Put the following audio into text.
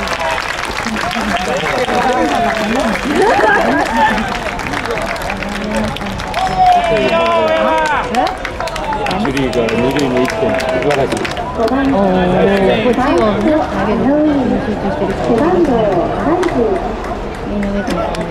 一塁から二塁に1点、素晴らしい。 5番こっちを投げる集中してる。背番号30。 みんな出てますね。